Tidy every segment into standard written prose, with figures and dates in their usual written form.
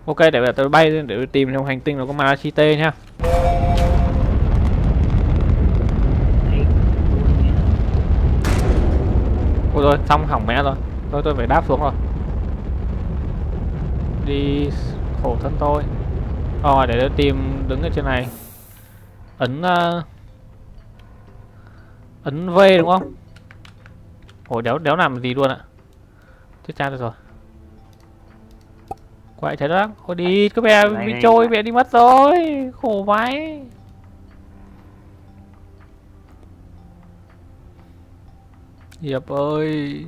Ok, để tôi bay lên để tìm trong hành tinh nó có Malachite nhá. Ôi rồi, xong hỏng mẹ rồi. Tôi phải đáp xuống rồi. Đi khổ thân tôi. Để tôi tìm đứng ở trên này. Ấn V đúng không? Ôi đéo làm gì luôn ạ. Chết cha rồi. Quậy trái đất. Ôi đi, cái bè bị trôi, bè đi mất rồi. Khổ vãi. Hiệp ơi.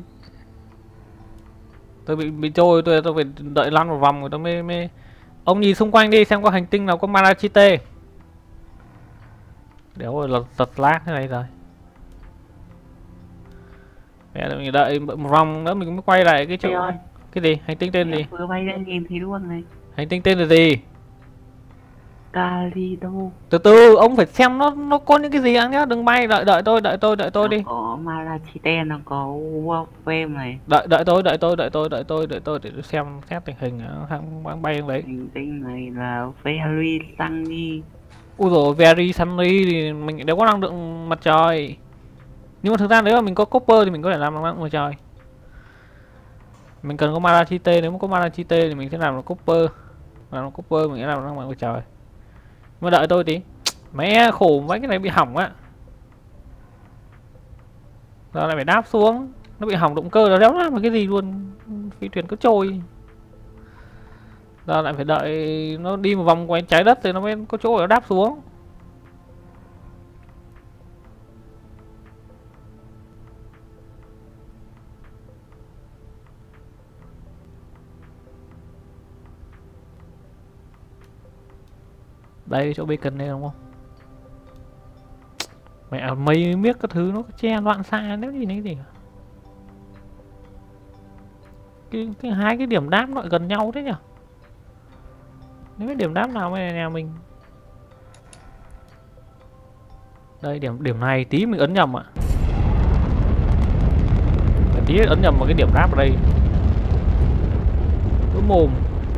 Tôi bị trôi, tôi phải đợi lăn một vòng rồi tôi mới. Ông nhìn xung quanh đi xem có hành tinh nào có Malachite. Đéo rồi giật lag thế này rồi. Mẹ mình đợi một vòng nữa mình mới quay lại cái chỗ. Cái gì? Hành tinh tên gì? Vừa bay lên nhìn thấy luôn này. Hành tinh tên là gì? Calido. Từ từ, ông phải xem nó có những cái gì ăn nhá, đừng bay, đợi tôi đi. Có Malachite, nó có Wolfram này. Đợi tôi để tôi xem xét tình hình đang bay đấy. Hành tinh này là Very Sunny. Ui dồi, Very Sunny thì mình đều có năng lượng mặt trời. Nhưng mà thực ra nếu mà mình có copper thì mình có thể làm năng lượng mặt trời. Mình cần có Malachite, nếu mà có Malachite thì mình sẽ làm được copper. Làm copper mình sẽ làm năng lượng mặt trời. Nhưng mà đợi tôi tí. Mẹ khổ mấy cái này bị hỏng á. Giờ lại phải đáp xuống. Nó bị hỏng động cơ, nó đéo làm được cái gì luôn. Phi thuyền cứ trôi. Giờ lại phải đợi nó đi một vòng quanh trái đất thì nó mới có chỗ để nó đáp xuống. Đây chỗ bacon này đúng không? Mẹ mấy miếc các thứ nó che loạn xạ nếu gì cái gì cả. Cái hai cái điểm đáp nó lại gần nhau thế nhỉ? Nếu cái điểm đáp nào bên nhà mình. Đây điểm này tí mình ấn nhầm ạ. Tí ấn nhầm vào cái điểm đáp ở đây. Cứ mồm.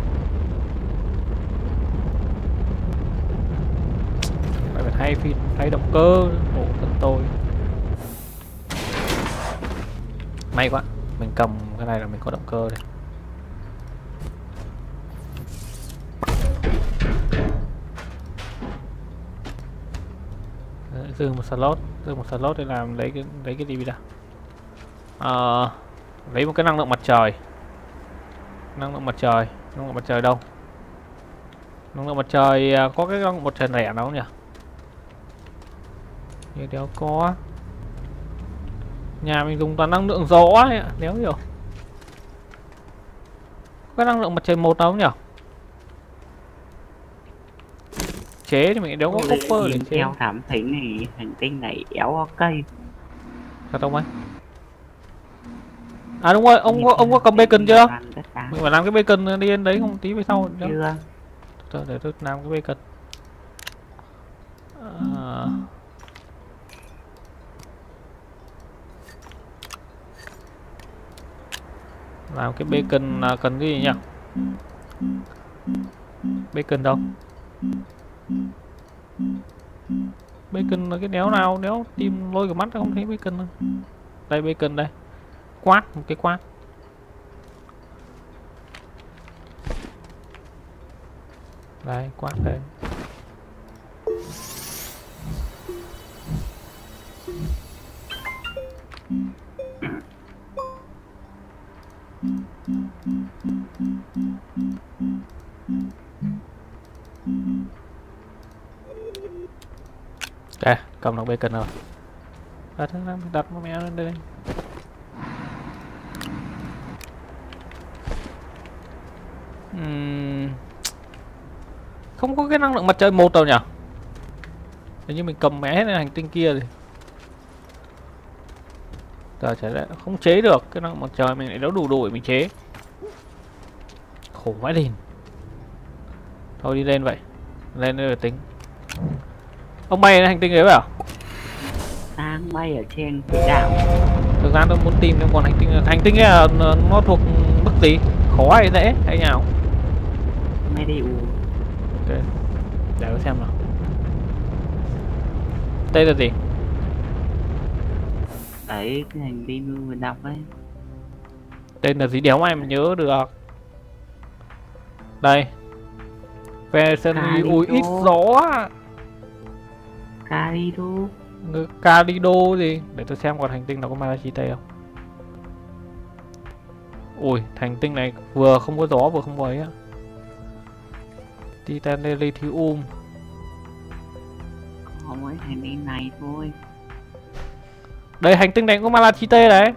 Phải thay động cơ, khổ thân tôi. May quá, mình cầm cái này là mình có động cơ đây. Dư một slot để làm lấy cái gì đã. Lấy một cái năng lượng mặt trời. Năng lượng mặt trời đâu? Năng lượng mặt trời có cái năng lượng mặt trời rẻ nào không nhỉ? Như đéo có. Nhà mình dùng toàn năng lượng gió ấy ạ, đéo hiểu. Có năng lượng mặt trời một nào không nhỉ? Chế thì mình đéo có copper để chế. Theo thám thính thì hành tinh này éo có cây. Thật không ấy? À đúng rồi, ông có cầm bacon chưa? Mình phải làm cái bacon đi đến đấy không tí về sau. Chưa. Để tôi làm cái bacon. Làm cái bacon là cần cái gì nhỉ? Bacon đâu? Bacon là cái đéo nào? Đéo tìm lôi cả mắt không thấy bacon đâu. Đây bacon đây. Quát, một cái quát. Đây, quát đây. Ok, cầm được bacon rồi. Đặt nó mẹ lên đây. Không có cái năng lượng mặt trời một đâu nhỉ? Hình như mình cầm mẹ hết lên hành tinh kia rồi. Giờ chả lẽ không chế được cái năng lượng mặt trời mình lại đâu đủ để mình chế. Khổ vãi lìn. Thôi đi lên vậy. Lên đây rồi tính. Ông bay lên hành tinh đấy bảo? Đang bay ở trên quỹ đạo. Thực ra tôi muốn tìm thêm còn hành tinh ấy là nó thuộc mức gì? Khó hay dễ hay nào? medium. Ok, để tôi xem nào. Tên là gì? Đấy, cái hành vi mình vừa đọc ấy. Tên là gì đéo ai mà nhớ được. Đây. Version ui ít gió. Carido. Carido gì? Để tôi xem còn hành tinh nào có Malachite không. Ui, hành tinh này vừa không có gió vừa không có ấy á. Titan Lithium. Có mỗi hành tinh này thôi. Đây, hành tinh này có Malachite đấy.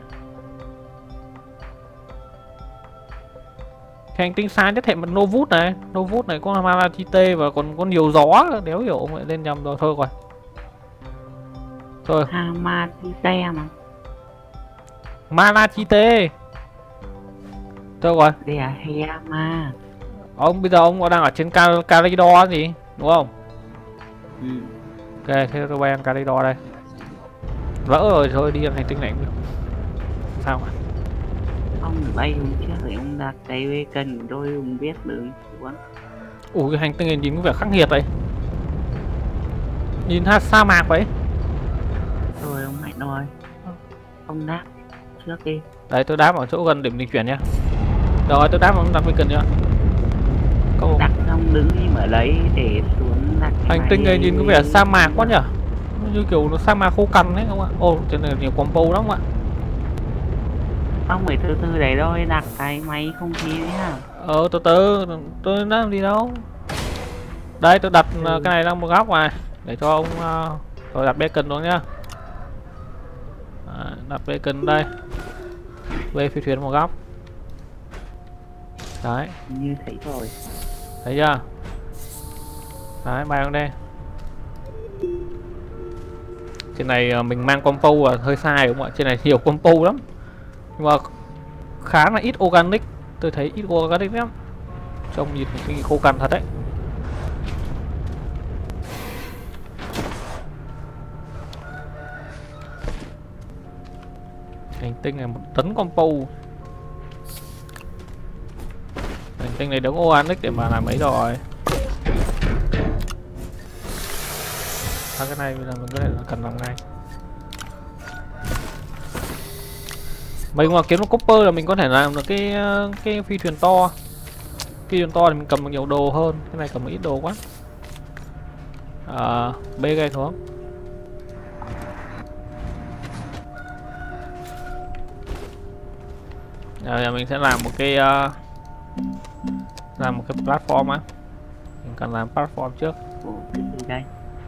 Hành tinh xa nhất hệ mật Novus này. Novus này có Malachite và còn có nhiều gió. Đéo hiểu ông lại lên nhầm rồi. Thôi rồi. Thôi. Malachite mà. Malachite. Thôi rồi. Dehema. Ông bây giờ ông đang ở trên Calidor gì? Đúng không? Ừ. Ok, thế tôi bay Calidor đây. Vỡ rồi, thôi đi hành tinh này cũng được. Sao mà? Ông bay hôm trước thì ông đặt cái beacon của tôi ông biết đường xuống. Ủa, cái hành tinh này nhìn có vẻ khắc nghiệt vậy. Nhìn sa mạc vậy. Rồi ông Mạnh rồi. Ông đáp trước đi. Đấy, tôi đáp ở chỗ gần điểm dịch chuyển nhá. Rồi, tôi đáp ông đặt beacon nhá. Câu Đặt xong đứng im ở đấy để xuống đặt. Hành tinh này nhìn có vẻ sa mạc quá nhở. Như kiểu nó sa mạc khô cằn đấy không ạ? Ồ, trên này nhiều combo lắm không ạ? Ông phải từ từ để thôi, đặt cái máy không khí nhá. Từ từ, tôi đang đi đâu? Đây, tôi đặt cái này đang một góc này. Để cho ông, tôi đặt beacon luôn nhá. Đặt beacon đây. Về phi thuyền một góc. Đấy. Như thấy rồi. Thấy chưa? Đấy, bay xuống đây. Trên này mình mang compo là hơi sai đúng không ạ? Trên này nhiều compo lắm. Nhưng mà khá là ít organic. Tôi thấy ít organic lắm. Trông nhìn cái khô cằn thật đấy. Hành tinh này 1 tấn compo. Hành tinh này đóng organic để mà làm ấy rồi. Cái này bây giờ mình có thể là cần làm ngay. Mình mà kiếm một copper là mình có thể làm được cái phi thuyền to. Phi thuyền to thì mình cầm được nhiều đồ hơn. Cái này cầm một ít đồ quá. Bê gây xuống. Giờ mình sẽ làm một cái platform á. Mình cần làm platform trước. Ủa, cái gì đây?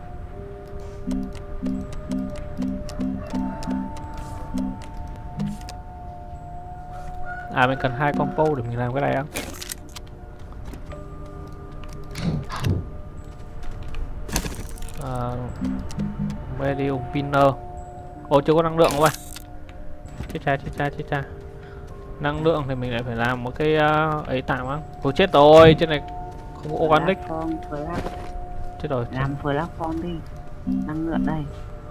Mình cần 2 compo để mình làm cái này á. Medium pinner. Ồ, chưa có năng lượng không ạ? Chết cha. Năng lượng thì mình lại phải làm một cái ấy tạm á. Ôi chết rồi, trên này không có organic. Chết rồi. Làm platform đi. Năng lượng đây.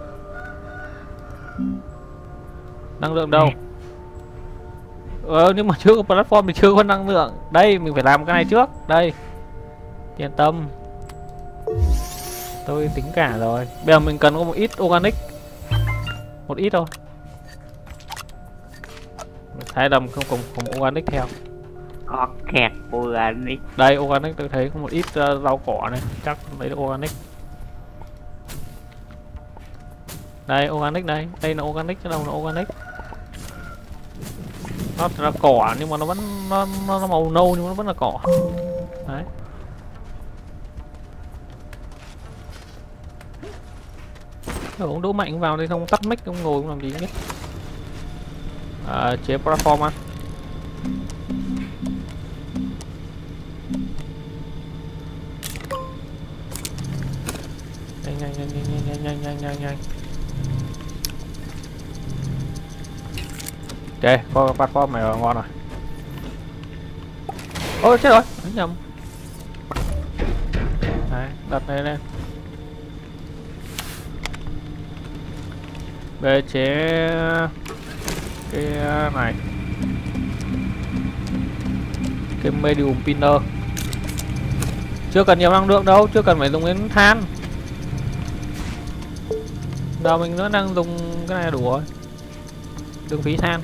Năng lượng đâu? Nhưng mà chưa có platform thì chưa có năng lượng. Đây, mình phải làm cái này trước. Đây. Yên tâm. Tôi tính cả rồi. Bây giờ mình cần có một ít organic. Một ít thôi. Thái đầm không cùng organic theo. Có kẹt organic. Đây, organic tôi thấy có một ít rau cỏ này. Chắc lấy được organic. Đây, organic đây. Đây là organic, chứ đâu là organic. Nó là cỏ nhưng mà nó vẫn nó màu nâu nhưng mà nó vẫn là cỏ. Đấy. Ông Đỗ Mạnh vào đây không tắt mic ông ngồi không làm gì hết. Chế platform á. Nhanh. Ok, có platform này ngon rồi. Ôi chết rồi, đánh nhầm. Đấy, đặt này lên. Về chế cái này. Cái medium pinner. Chưa cần nhiều năng lượng đâu, chưa cần phải dùng đến than. Giờ mình vẫn đang dùng cái này là đủ rồi. Đừng phí than.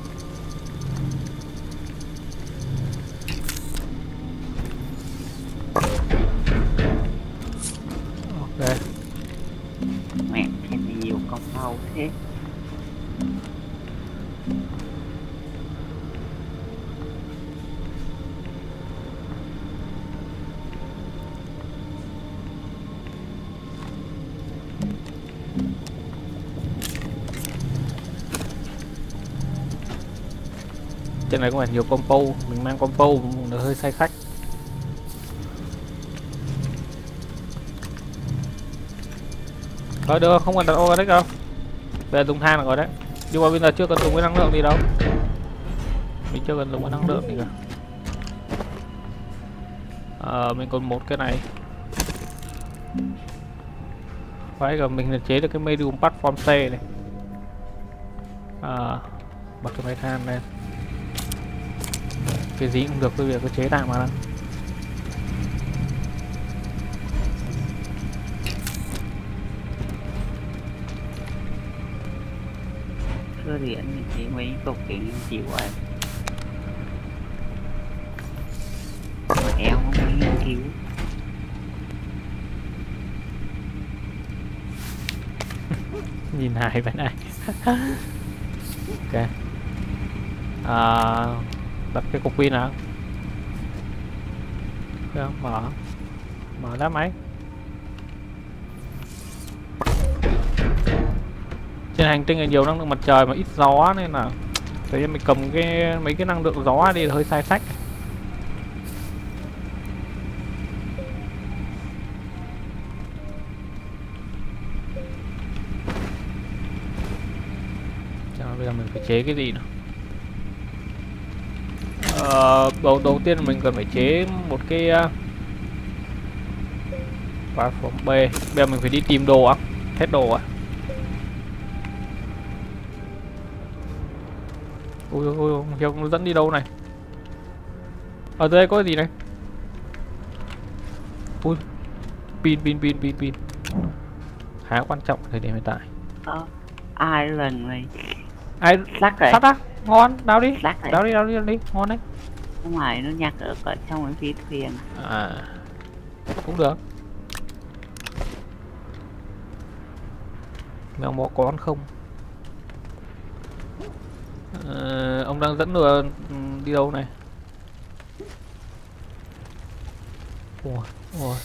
Ok. Mẹ cái này nhiều con mau thế. Trên này có phải nhiều compo, mình mang compo nó hơi sai khách. Thôi được, không cần đặt organic đâu. Về dùng than là rồi đấy. Nhưng mà bây giờ chưa cần dùng cái năng lượng gì đâu. Mình chưa cần dùng cái năng lượng gì cả. Mình còn một cái này. Phải rồi, mình là chế được cái medium platform C này. Bật cái máy than lên. Cái gì cũng được, cái việc có chế tạm mà. Cơ điện thì mấy cục kính chịu rồi. Mà eo không có nghiên cứu. Nhìn hài vậy này. Ok. Đặt cái cục pin nào. Được, mở đá máy. Trên hành tinh là nhiều năng lượng mặt trời mà ít gió nên là tự nhiên mình cầm mấy cái năng lượng gió đi là hơi sai sách. Chắc là bây giờ mình phải chế cái gì nữa. Đầu tiên mình cần phải chế một cái platform B. Bây giờ mình phải đi tìm đồ á, hết đồ à. Ui, nó dẫn đi đâu này? Ở đây có cái gì này? Ui, pin. Khá quan trọng thời điểm hiện tại. Ai lần này? Ai Lắc rồi. sắt á? Ngon, đào đi. Lắc Đào đi, ngon đấy. Không phải nó nhặt ở trong cái phi thuyền. Cũng được. Mèo mọ có ăn không? Ông đang dẫn lừa đi đâu này? Ủa.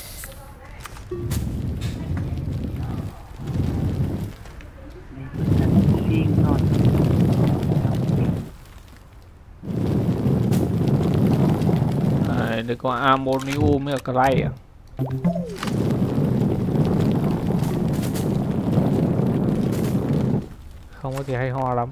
Riêng thôi. Đây có ammonium với clay à? Không có gì hay ho lắm.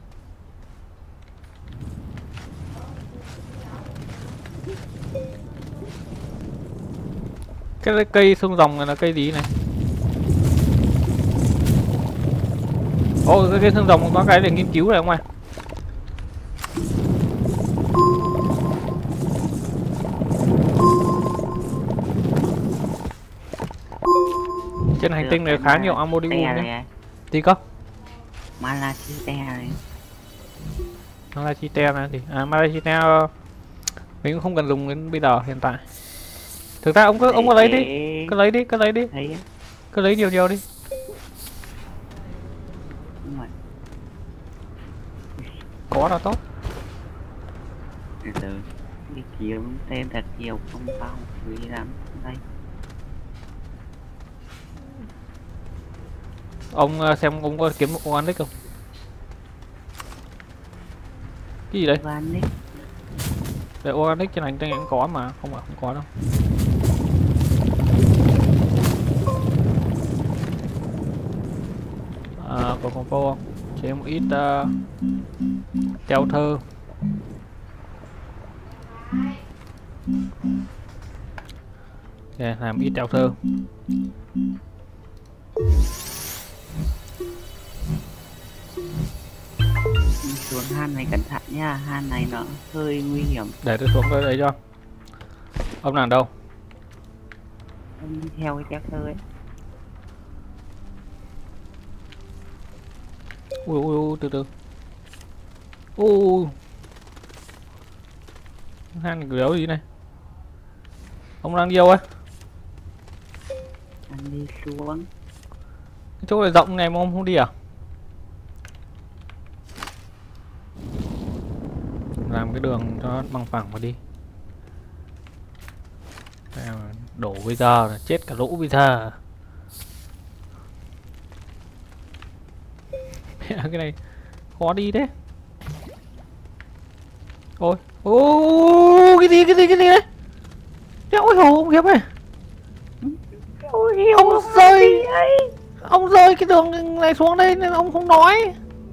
Cái cây xương rồng này là cây gì này? Ồ, cái cây xương rồng có cái để nghiên cứu này không ạ? Trên hành tinh này khá nhiều ammonium đấy. Gì cơ? Malachite này. Malachite này thì Malachite mình cũng không cần dùng đến bây giờ hiện tại. Thực ra ông cứ lấy đi, cứ lấy đi, cứ lấy nhiều đi. Có là tốt. Từ đi kiếm tên thật nhiều không bao quý lắm đây. Ông xem ông có kiếm được organic không? Cái gì đấy? Organic. Để organic trên hành tinh cũng có mà, không có đâu. Có compo không? Chế một ít treo thơ. Làm ít treo thơ. Xuống han này cẩn thận nha, han này nó hơi nguy hiểm. Để tôi xuống đây cho. Ông nàng đâu? Ông đi theo cái tractor ấy. Ui, từ từ. Ui, hang này đéo gì này. Ông đang đi đâu ấy? Anh đi xuống. Cái chỗ này rộng này mà ông không đi à? Làm cái đường cho nó bằng phẳng mà đi. Đổ bây giờ là chết cả lũ bây giờ. Cái này khó đi đấy. Ôi, cái gì đấy? Ôi hồ ông Hiệp ơi. Ông rơi cái đường này xuống đây nên ông không nói.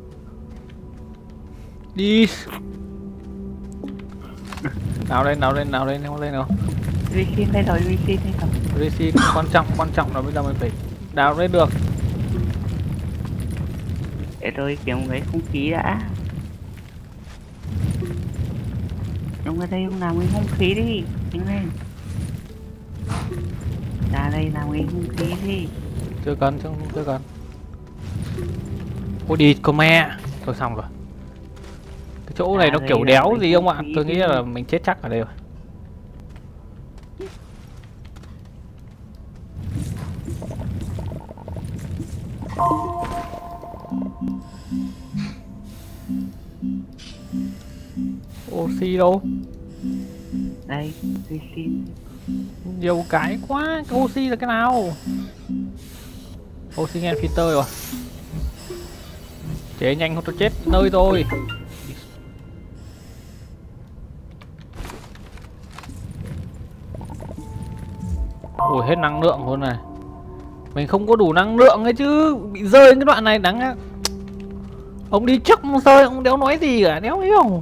Đi. Nào lên nào. Receive đây rồi. Receive quan trọng là bây giờ mình phải đào lên được. Để tôi kiếm cái không khí đã. Ông ở đây ông làm cái không khí đi. Nhanh lên. Ra đây làm cái không khí đi. Chưa cần. Ôi đi cơ mẹ. Thôi xong rồi. Cái chỗ này nó kiểu đéo gì ông ạ. Tôi nghĩ là mình chết chắc ở đây rồi. Oxy đâu? Đây, tôi xin. Nhiều cái quá. Cái oxy là cái nào? Oxy nghe filter rồi. Chế nhanh không tôi chết nơi tôi. Ủa hết năng lượng luôn này. Mình không có đủ năng lượng ấy chứ. Bị rơi cái đoạn này đáng á. Ông đi trước ông rơi ông đéo nói gì cả, đéo hiểu.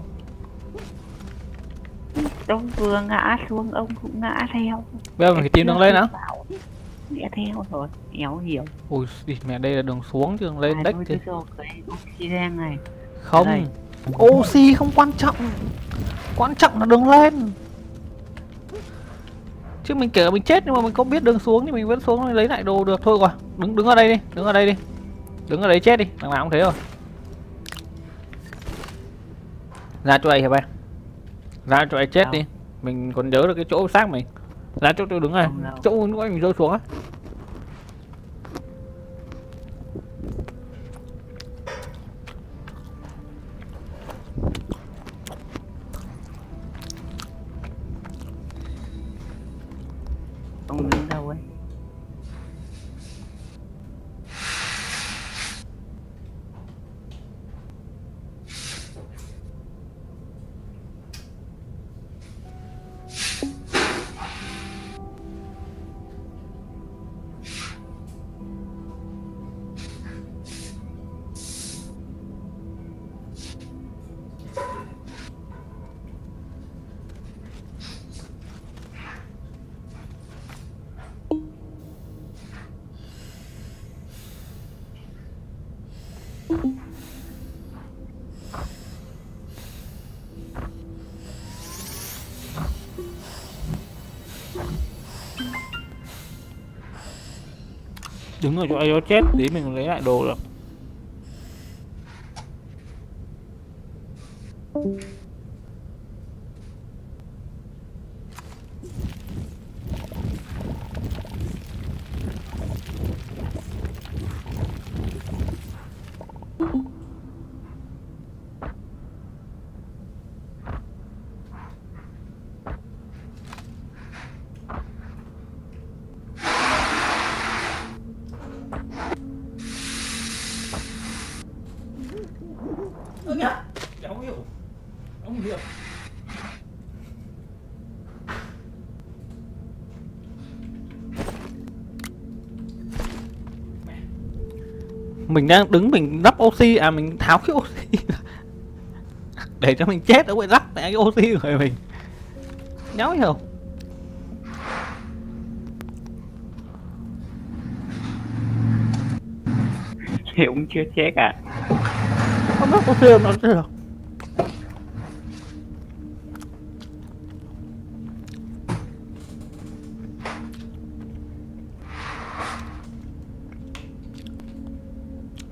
Ông vừa ngã xuống ông cũng ngã theo. Bây giờ mình phải tìm đường lên hả? Ngã theo rồi, éo hiểu. Ui mẹ đây là đường xuống chứ đường lên đếch thì. Cái oxygen này. Không. Oxy không quan trọng. Quan trọng là đường lên. Chứ mình kể mình chết nhưng mà mình không biết đường xuống thì mình vẫn xuống lấy lại đồ được thôi. Rồi đứng ở đây đi. Đứng ở đấy chết đi, đằng nào cũng thế rồi. Ra chỗ này hả bạn? Ra chỗ này chết đi. Mình còn nhớ được cái chỗ xác mình. Ra chỗ tôi đứng này. Chỗ lúc mình rơi xuống á. Ông đứng đâu ấy? Đứng ở chỗ ấy nó chết tí mình lấy lại đồ được. Không hiểu. Mình đang đứng mình lắp oxy à, mình tháo cái oxy để cho mình chết ở ngoài lắp mẹ cái oxy của mình. Nháo hiểu. Thì cũng chưa chết à? Không biết oxy nó chưa được.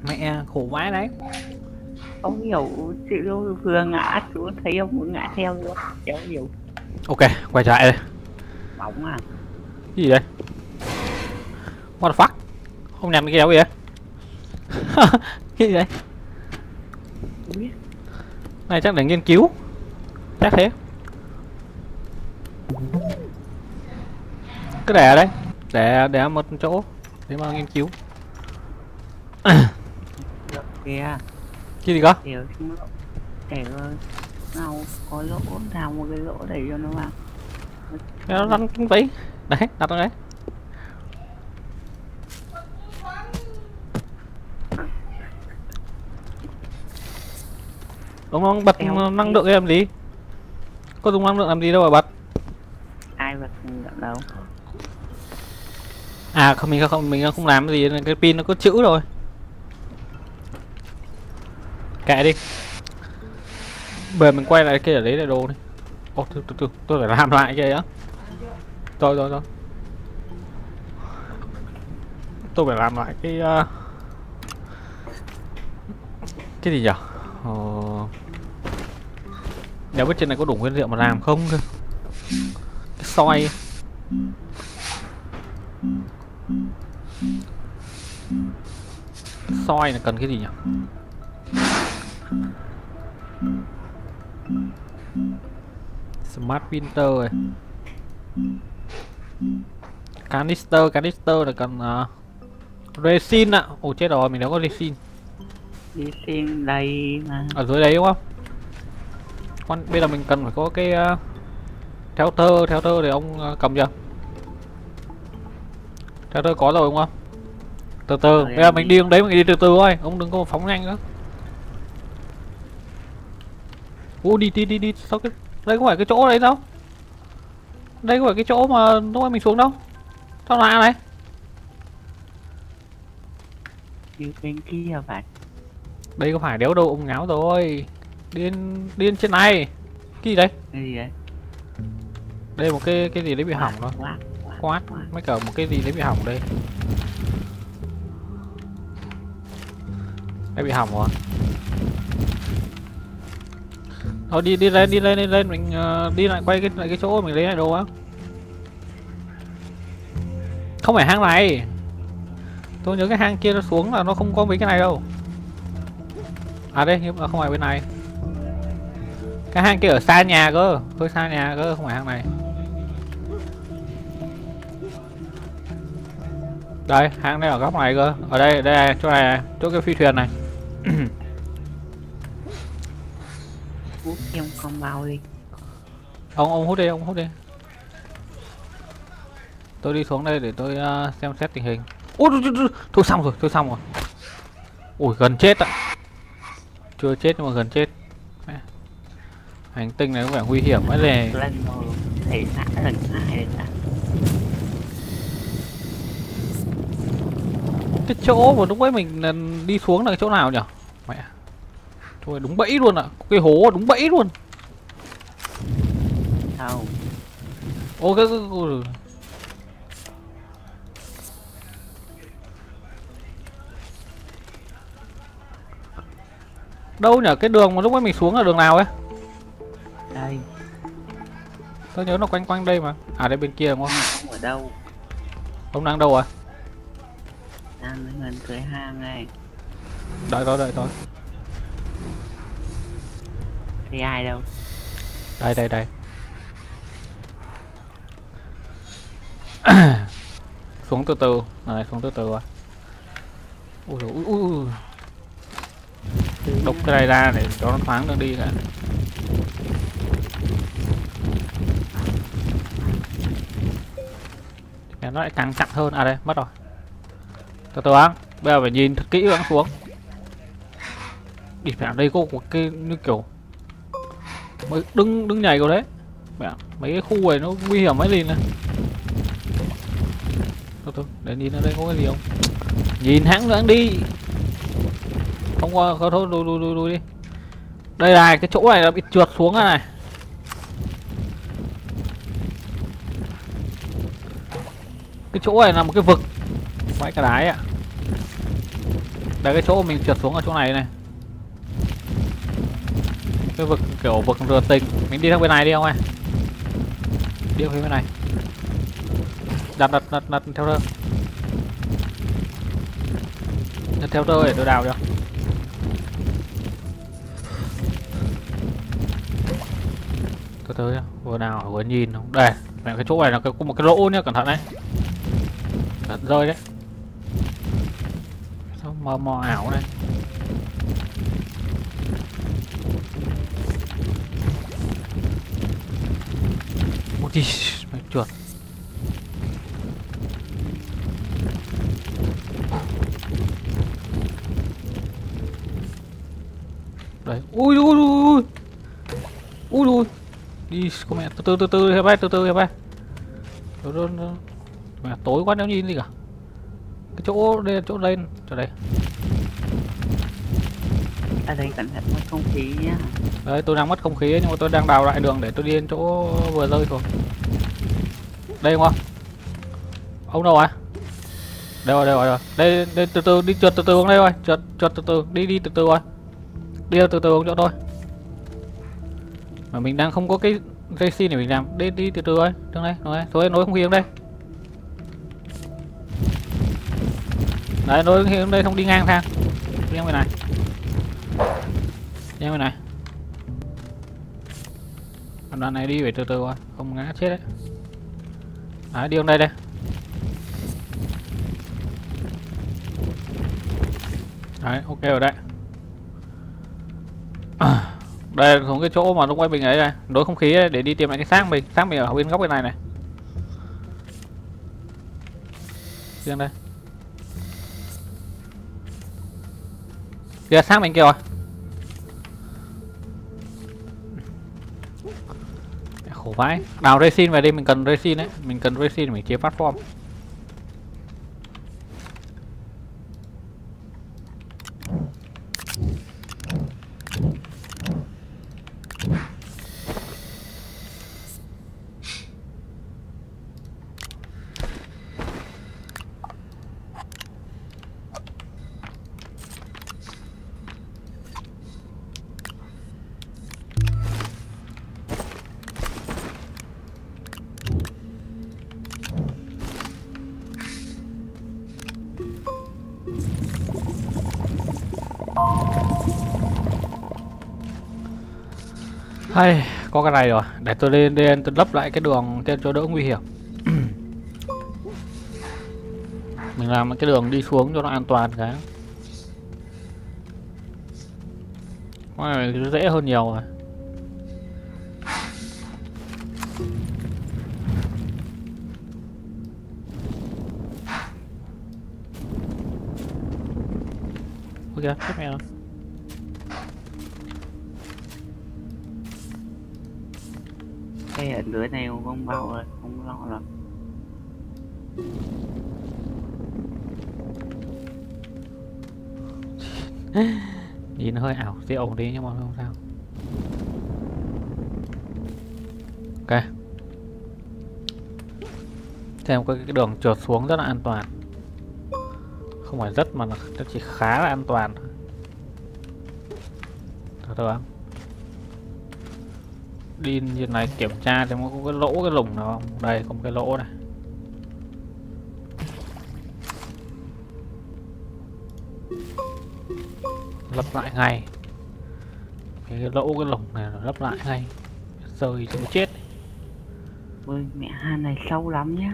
Mẹ khổ vãi đấy. Không hiểu chị đâu vừa ngã xuống thấy ông cũng ngã theo luôn. Kéo nhiều. Ok, quay trở lại đây. Bóng à? Cái gì đây? What the fuck? Không nhầm cái kéo gì vậy? Cái gì đây? Không biết. Này chắc để nghiên cứu. Chắc thế. Cứ để ở đây. Để một chỗ để mà nghiên cứu. Được kìa. Cái gì cơ? Kiểu xuống lỗ. Để nào có lỗ nào một cái lỗ để cho nó vào. Nó lăn cái vẫy. Đấy, đặt nó đấy. Ông bật năng lượng em gì? Có dùng năng lượng làm gì đâu mà bật? Ai bật năng lượng đâu? À không, mình không làm cái gì, cái pin nó có chữ rồi. Kệ đi. Bây giờ mình quay lại kia để lấy lại đồ đi. Ô, từ tôi phải làm lại cái á. Rồi. Tôi phải làm lại cái gì nhỉ? Nếu biết trên này có đủ nguyên liệu mà làm không cơ. Cái soi. Cái soi này cần cái gì nhỉ? Smart printer rồi. Canister là cần resin ạ. Ồ chết rồi, mình đâu có resin. Resin đây mà. Ở dưới đấy đúng không? Bây giờ mình cần phải có cái theo tơ để ông cầm chưa? Theo tơ có rồi đúng không? Từ bây giờ mình đi đấy, mình đi từ từ thôi, ông đừng có phóng nhanh nữa. Đi sao cái đây có phải cái chỗ đấy đâu? Đây có phải cái chỗ mà lúc ấy mình xuống đâu? Sao lạ này? Như bên kia vậy. Đây có phải đéo đâu, ông ngáo rồi. Điên trên này. Cái gì đây? Cái gì đấy? Đây một cái gì đấy bị hỏng rồi. Quát. Mấy cả một cái gì đấy bị hỏng đây. Đây bị hỏng rồi. Thôi đi lên mình đi lại quay cái chỗ mình lấy lại đồ á. Không phải hang này. Tôi nhớ cái hang kia nó xuống là nó không có mấy cái này đâu. À đây, nhưng mà không phải bên này. Cái hang kia ở xa nhà cơ, hơi xa nhà cơ, không phải hang này. Đây, hang đây ở góc này cơ. Ở đây chỗ này, chỗ cái phi thuyền này. Hút em con bao đi. Ông hút đi. Tôi đi xuống đây để tôi xem xét tình hình. Ôi, thôi xong rồi. Ui gần chết ạ. Chưa chết nhưng mà gần chết. Hành tinh này có vẻ nguy hiểm quá này. Lần rồi thấy ngã lần hai rồi đã. Cái chỗ mà lúc ấy mình đi xuống là cái chỗ nào nhỉ? Mẹ. Thôi đúng bẫy luôn ạ. Cái hố đúng bẫy luôn. Sao? Ô đâu nhỉ? Cái đường mà lúc ấy mình xuống là đường nào ấy? Đây. Tôi nhớ nó quanh đây mà. À đây bên kia đúng không? Không ở đâu. Ông đang đâu à? Đang gần tới hang này. Đợi tôi. Thấy ai đâu? Đây. Xuống từ từ. Này xuống từ từ à. Ui. Đục cái này ra để cho nó thoáng đường đi cả. Nó lại càng chặt hơn. À đây, mất rồi. Từ từ á. Bây giờ phải nhìn thật kỹ vẫn xuống. Đi phải ở đây có một cái như kiểu mới đứng nhảy vào đấy. Mấy cái khu này nó nguy hiểm mấy gì này. Từ để nhìn ở đây có cái gì không. Nhìn hãng nữa đi. Không qua thôi đùi đi. Đây này, cái chỗ này là bị trượt xuống ra này. Cái chỗ này là một cái vực. Vãi cả đái ạ. Đây cái chỗ mình trượt xuống ở chỗ này này. Cái vực kiểu vực rửa tình. Mình đi sang bên này đi không ai? Đi phía bên này. Đặt theo thơ. Đặt theo thơ để tôi đào cho. Từ từ nhá, vừa đào vừa nhìn không? Đây, cái chỗ này là một cái lỗ nhá, cẩn thận đấy. Cẩn rơi đấy. Sao mò ảo này. Ui, mày chuột. Đấy, ui ui ui ui ui đi, con mẹ từ từ hiệp ơi, từ từ hiệp ơi. Mẹ tối quá, nếu nhìn gì cả. Cái chỗ đây, chỗ lên chỗ đây. Ở đây cẩn thận mất không khí nhá. Đấy, tôi đang mất không khí nhưng mà tôi đang đào lại đường để tôi đi đến chỗ vừa rơi thôi. Đây không? Ông đâu à? Đây rồi. Đây từ từ đi, trượt từ từ xuống đây rồi, trượt từ từ, đi từ từ rồi. Đi từ từ xuống chỗ tôi. Mà mình đang không có cái dây xin để mình làm. Đi từ từ thôi, đứng đây, nối không khí xuống đây. Đấy, nối hướng đây, không đi ngang sang. Đi ngang bên này. Đi ngang bên này. Đoạn này đi phải từ từ thôi, không ngã chết đấy. Đấy, đi xuống đây đây. Đấy, ok rồi đấy. Đây xuống cái chỗ mà lúc quay mình ấy này, nối không khí ấy, để đi tìm lại cái xác mình. Xác mình ở bên góc bên này này. Riêng đây. Kìa, xác mình kìa rồi. Khổ vãi. Đào resin về đây, mình cần resin đấy. Mình cần resin để mình chế platform. Hay, có cái này rồi, để tôi lên tôi lấp lại cái đường trên cho đỡ nguy hiểm. Mình làm cái đường đi xuống cho nó an toàn cái. Cái này nó dễ hơn nhiều rồi. Ok, tiếp mẹ. Cái ở lưới này không bao rồi, không lo rồi. Nhìn nó hơi ảo rượu đi nhưng mà không sao. Ok. Xem cái đường trượt xuống rất là an toàn. Không phải rất mà nó chỉ khá là an toàn. Được không? Đi như này kiểm tra xem có cái lỗ cái lủng nào không. Đây có một cái lỗ này. Lấp lại ngay. Cái lỗ cái lủng này là lấp lại ngay. Rơi cho chết. Ôi mẹ, hang này sâu lắm nhá.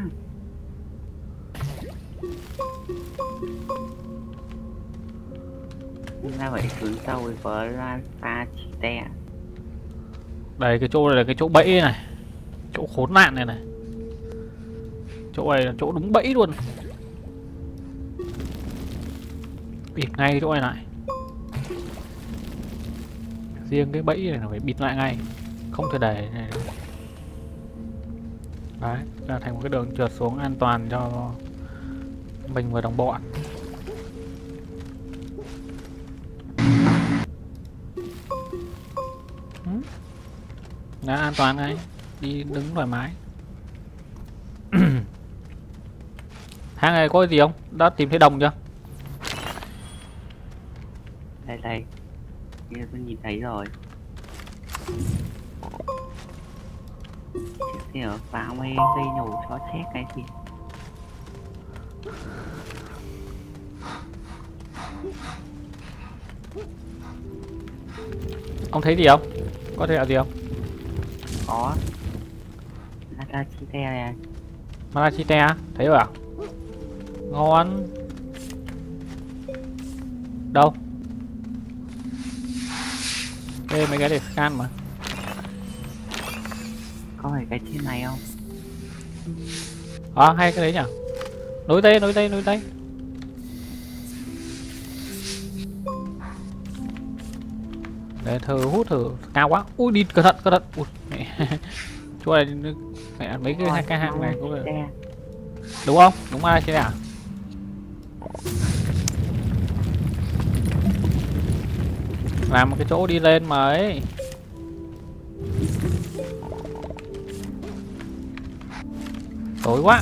Ra vậy xuống sâu rồi có ra pha chỉ tè. Đây cái chỗ này là cái chỗ bẫy này. Chỗ khốn nạn này này. Chỗ này là chỗ đúng bẫy luôn. Bịt ngay cái chỗ này lại. Riêng cái bẫy này là phải bịt lại ngay. Không thể để này. Đấy, ra thành một cái đường trượt xuống an toàn cho mình và đồng bọn. Đã an toàn ngay, đi đứng thoải mái. Hang này có gì không? Đã tìm thấy đồng chưa? đây. Bây giờ tôi nhìn thấy rồi. Chiếc xe ở pháo mấy gây nổ cho chết cái gì. Ông thấy gì không? Có thể là gì không? Có. Narachite này. Malachite á? Thấy rồi à? Ngon. Đâu? Ê, mấy cái để scan mà. Có phải cái trên này không? À, hay cái đấy nhỉ? Nối tay, nối tay, nối tay. Để thử hút thử. Cao quá. Ui, đi cẩn thận, cẩn thận. Ui, mẹ. Chỗ này mẹ, mấy cái hang này có vẻ... Đúng không? Đúng Malachite à? Làm một cái chỗ đi lên mà ấy. Tối quá.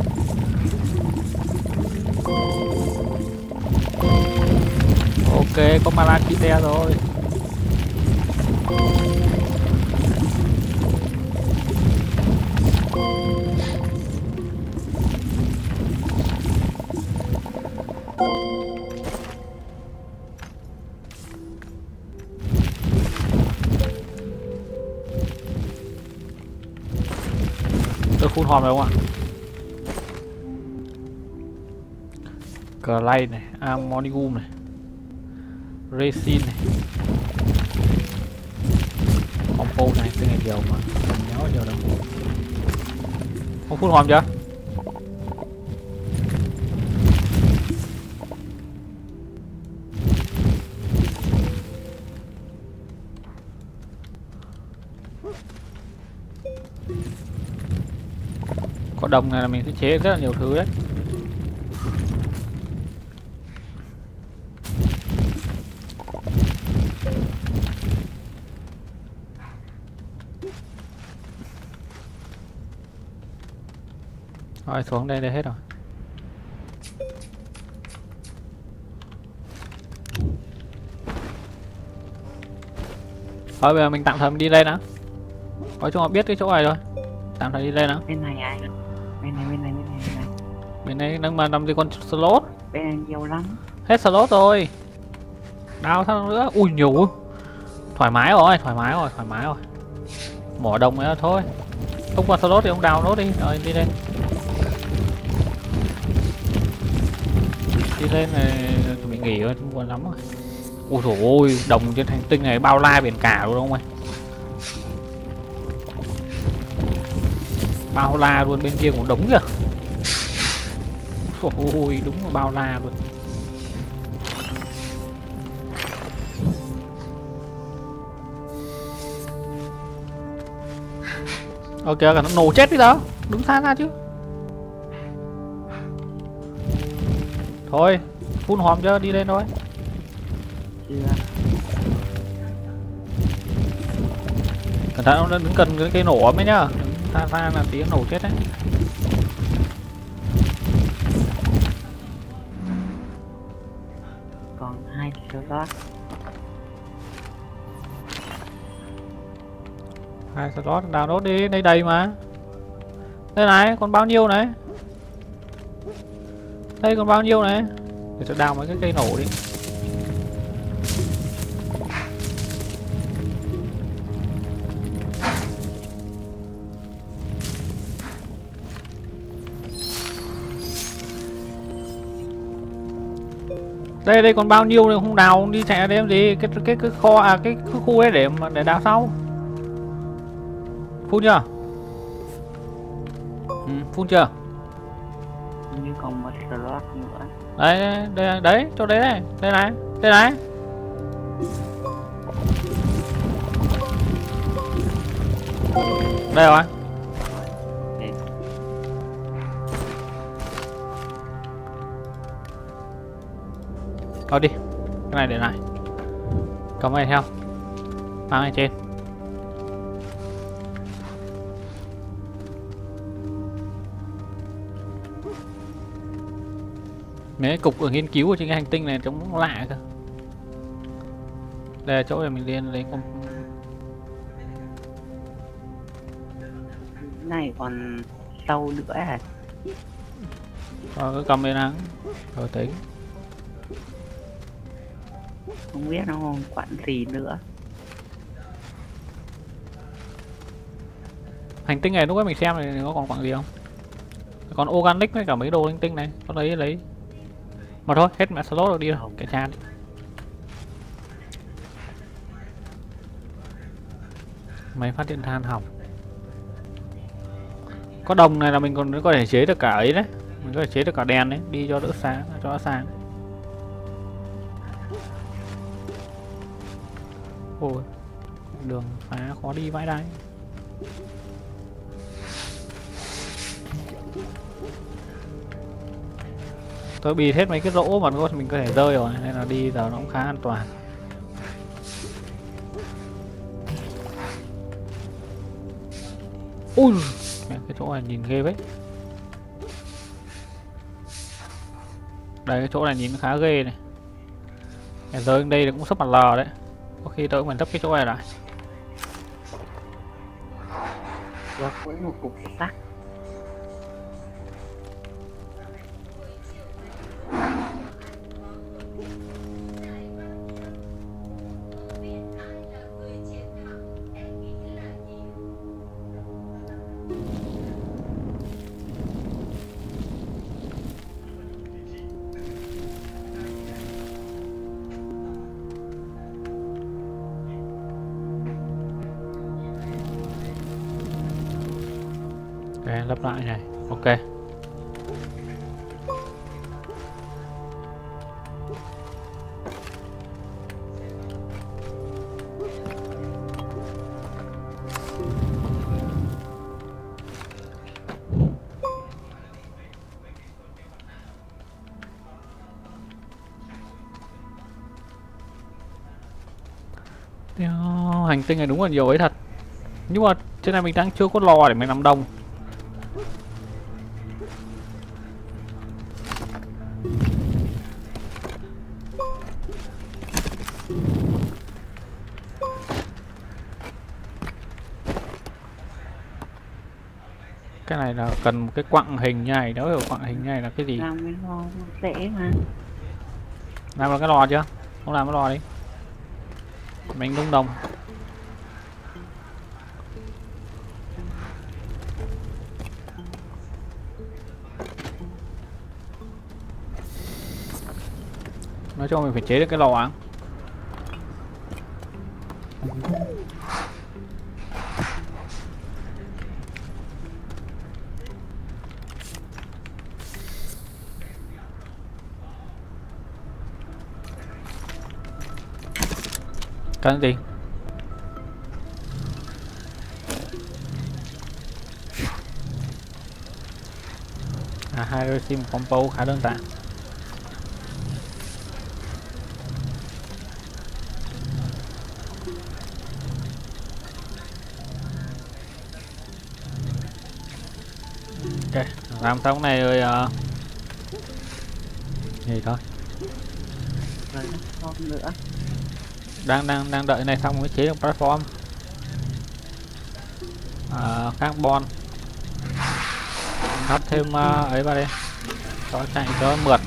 Ok, có Malachite rồi. Tôi phun hòm rồi không ạ? Clay này, ammonium này, resin này, compost này, cái này nhiều mà, không nhớ nhiều đâu. Không phun hòm chưa? Có đồng này là mình sẽ chế rất là nhiều thứ đấy. Rồi xuống đây hết rồi. Thôi bây giờ mình tạm thời mình đi lên á. Nói chung là biết cái chỗ này rồi. Tạm thời đi lên á. Bên này ai? Bên này. Bên này đang mà làm gì còn slot. Bên này nhiều lắm. Hết slot rồi. Đào sao nữa. Ui nhiều. Thoải mái rồi. Mỏ đồng nữa thôi. Không còn slot thì ông đào nốt đi. Rồi đi lên. Đi lên này mình nghỉ rồi, không buồn lắm rồi. Ui dồi ôi, đồng trên hành tinh này bao la biển cả luôn không ơi. Bao la luôn, bên kia cũng đống kìa. Ôi đúng là bao la luôn. Ok, cả nó nổ chết đi đó. Đứng xa ra chứ. Thôi, phun hòm cho đi lên thôi. Chưa. Cẩn thận, ông đứng cần cái cây nổ ấm ấy nhá. Đứng xa xa là tí nổ chết đấy. Còn 2 slot. 2 slot download đi, đây đầy mà. Đây này, còn bao nhiêu này? Đây còn bao nhiêu này? Để cho đào mấy cái cây nổ đi. Đây còn bao nhiêu này không đào đi chạy đến gì cái kho cái khu ấy để đào sau. Phun chưa? Phun chưa? Như còn một slot nữa. Đấy chỗ đấy này, đây này. Đây rồi. Thôi đi, cái này để lại. Cầm cái này theo, mang cái trên. Mấy cục ở nghiên cứu ở trên cái hành tinh này trông lạ cơ. Đây là chỗ để mình lên lấy con. Này còn sâu nữa à? Rồi cứ cầm lên nắng rồi tính. Không biết nó còn quặn gì nữa. Hành tinh này lúc ấy mình xem thì nó còn quặng gì không? Còn organic với cả mấy đồ linh tinh này có lấy mà thôi hết mẹ slot rồi đi rồi cái cha đi. Máy phát điện than hỏng. Có đồng này là mình còn có thể chế được cả ấy đấy, mình có thể chế được cả đèn đấy, đi cho đỡ sáng, cho nó sáng. Ôi đường phá khó đi vãi đái. Tôi bịt hết mấy cái rỗ mà mình có thể rơi rồi nên là đi giờ nó cũng khá an toàn. Ui cái chỗ này nhìn ghê đấy. Đây cái chỗ này nhìn khá ghê này. Cái rơi đến đây cũng sắp mặt lò đấy. Có khi tôi mình lấp cái chỗ này lại. Và cuối một cục sắt. Ok, lắp lại này. Ok. Hành tinh này đúng là nhiều ấy thật. Nhưng mà trên này mình đang chưa có lò để mình làm đồng. Cái này là cần một cái quặng hình như này, nếu hiểu quặng hình như này là cái gì? Làm cái lò dễ mà. Làm được cái lò chưa? Không làm cái lò đi. Mình nung đồng. Nói chung mình phải chế được cái lò á. Cần gì? Hai sim combo khá đơn giản. Ok, làm xong này rồi gì thôi. Rồi không nữa. Đang đợi này xong mới chế được platform. Carbon. Hấp thêm ấy vào đây. Cho chạy cho mượt.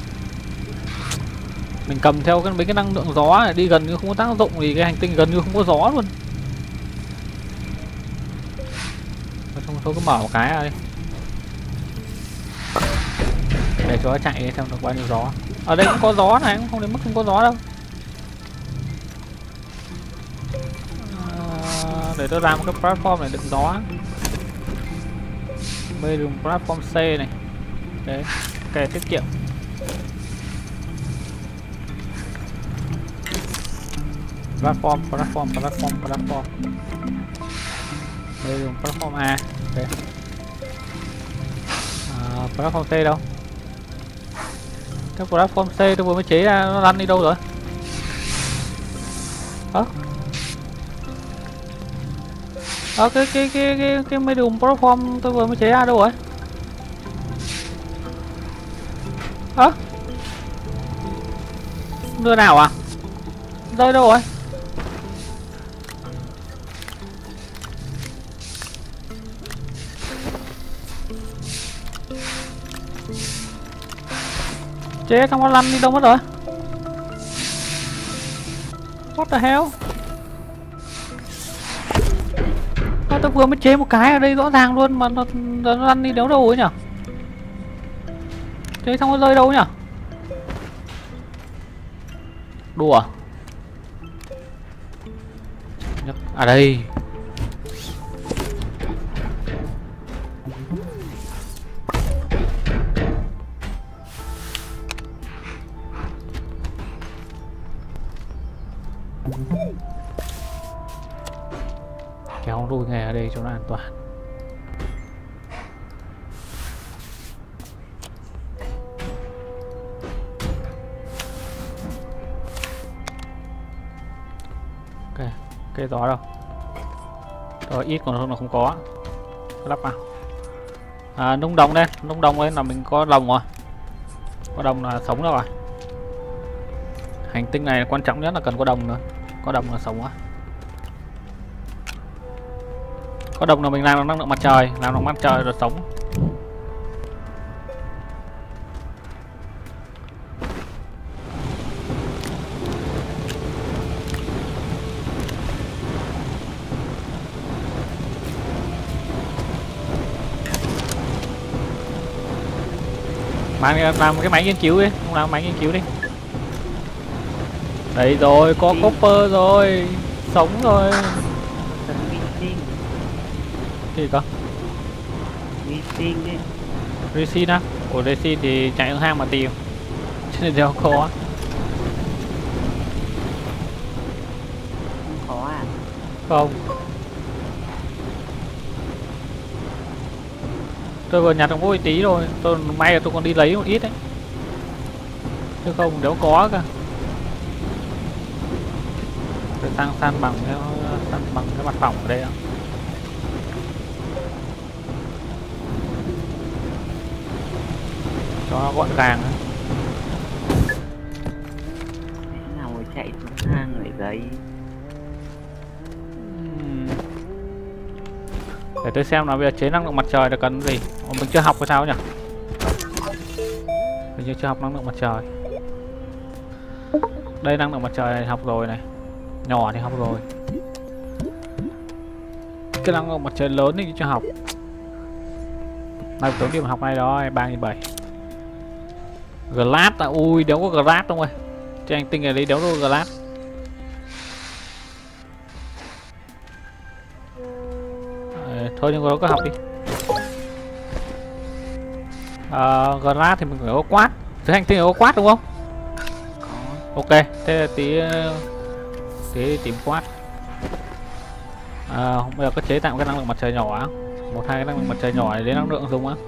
Mình cầm theo mấy cái năng lượng gió này đi gần như không có tác dụng thì cái hành tinh gần như không có gió luôn. Thôi cứ mở một cái ra đi. Để cho nó chạy xem được bao nhiêu gió. Ở đây cũng có gió này, cũng không đến mức không có gió đâu. Để tôi làm một cái platform này đựng gió. Bây dùng platform C này. Đấy, ok tiết kiệm. Platform. Đây dùng platform A. Ok. Platform C đâu? Cái platform C tôi vừa mới chế ra nó lăn đi đâu rồi? Cái medium platform tôi vừa mới chế ra đâu rồi? Đưa nào à? Rơi đâu rồi? Chế không có lăn đi đâu mất rồi. What the hell? Tôi vừa mới chế một cái ở đây rõ ràng luôn mà nó lăn đi đâu đâu ấy nhở? Chế xong nó rơi đâu nhở? Đùa. À đây. Kéo đuôi nghề ở đây cho nó an toàn. Ok, cây gió đâu? Rồi ít còn không có. Lắp vào. Nung đồng đây, nung đồng đây là mình có đồng rồi. Có đồng là sống rồi. Hành tinh này quan trọng nhất là cần có đồng nữa. Có đồng là sống á. Có đồng là mình làm năng lượng mặt trời, làm bằng mặt trời rồi sống. Mang làm cái máy nghiên cứu đi, không làm máy nghiên cứu đi. Đấy rồi, có copper rồi, sống rồi. Gì cơ? Resin đấy. Resin á? Ủa resin thì chạy ở hang mà tìm. Chứ này đeo khó. Không khó à? Không. Tôi vừa nhặt được mỗi tí rồi, tôi may là tôi còn đi lấy một ít đấy. Chứ không đéo có cả. Tôi sang san bằng cái mặt phẳng ở đây ạ. Cho nó gọn gàng á. Nào mà chạy xuống hang người giấy. Để tôi xem là bây giờ chế năng lượng mặt trời là cần gì. Mình chưa học cái sao nhỉ? Mình chưa học năng lượng mặt trời. Đây năng lượng mặt trời này học rồi này. Nhỏ thì học rồi. Cái năng lượng mặt trời lớn thì chưa học. Này tốn điểm học này đó 3.700. Glass à, ui đéo có glass đâu ơi. Trên hành tinh này đấy đéo có glass. Thôi nhưng mà có học đi. Glass thì mình phải có quát. Dưới hành tinh có quát đúng không? Ok, thế là tí tìm quát. Bây giờ có chế tạo cái năng lượng mặt trời nhỏ á. Một hai cái năng lượng mặt trời nhỏ này lấy năng lượng dùng á.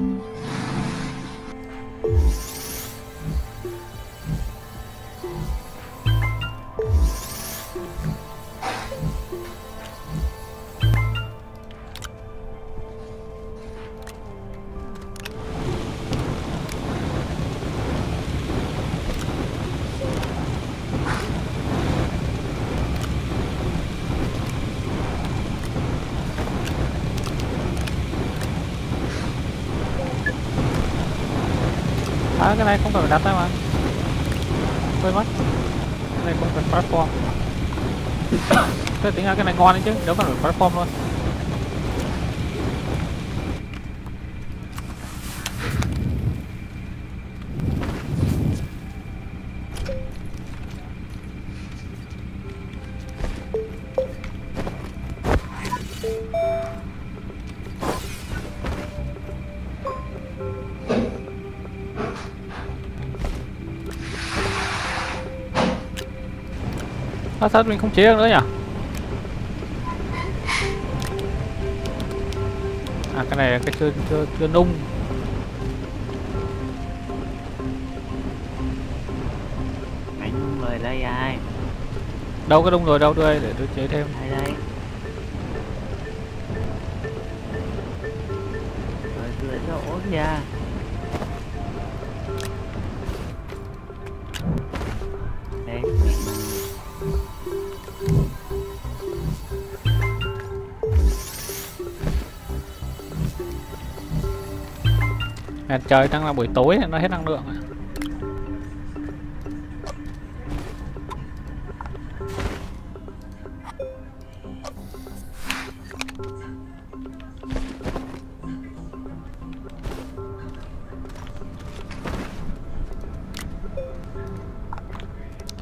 Cái này không cần phải đặt ra mà. Quên mất. Cái này không cần platform. Thế tính ra cái này ngon đấy chứ, đâu cần phải platform luôn. Sao mình không chế được nữa nhỉ? À cái này là cái chưa nung. Anh nung rồi đây ai? Đâu có nung rồi đâu, đưa đây để tôi chế thêm. Đây đây. Rồi rửa cho ốm nha. Đây. Trời đang là buổi tối nó hết năng lượng.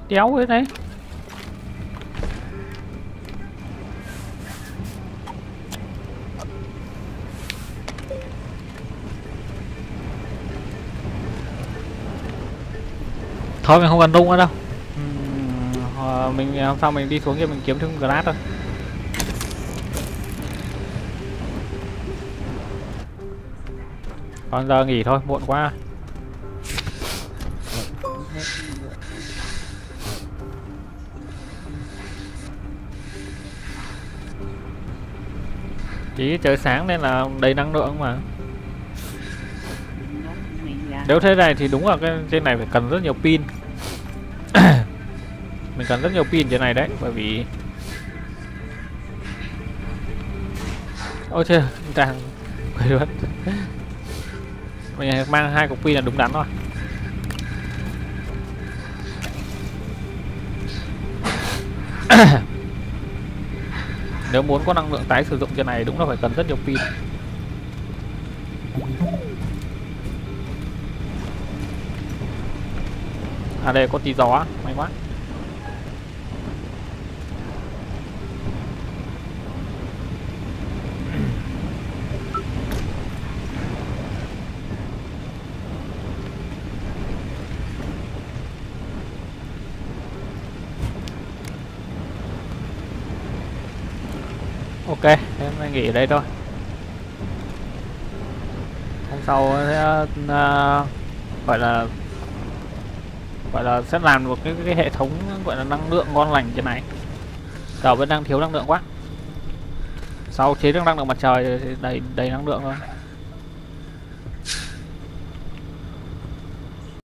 Đéo thế đấy. Thôi mình không cần nung nữa đâu. Mình hôm sau mình đi xuống kia mình kiếm thêm glass thôi. Còn giờ nghỉ thôi, muộn quá. Chỉ trời sáng nên là đầy năng lượng mà. Nếu thế này thì đúng là cái trên này phải cần rất nhiều pin. Mình cần rất nhiều pin trên này đấy, bởi vì ôi chưa đang quên mất. Mình mang 2 cục pin là đúng đắn rồi. Nếu muốn có năng lượng tái sử dụng trên này đúng là phải cần rất nhiều pin. À đây có tí gió, may quá. Ok, em nghỉ ở đây thôi. Hôm sau sẽ gọi là sẽ làm một cái hệ thống gọi là năng lượng ngon lành trên này. Giờ vẫn đang thiếu năng lượng quá. Sau chế được năng lượng mặt trời thì đầy năng lượng thôi.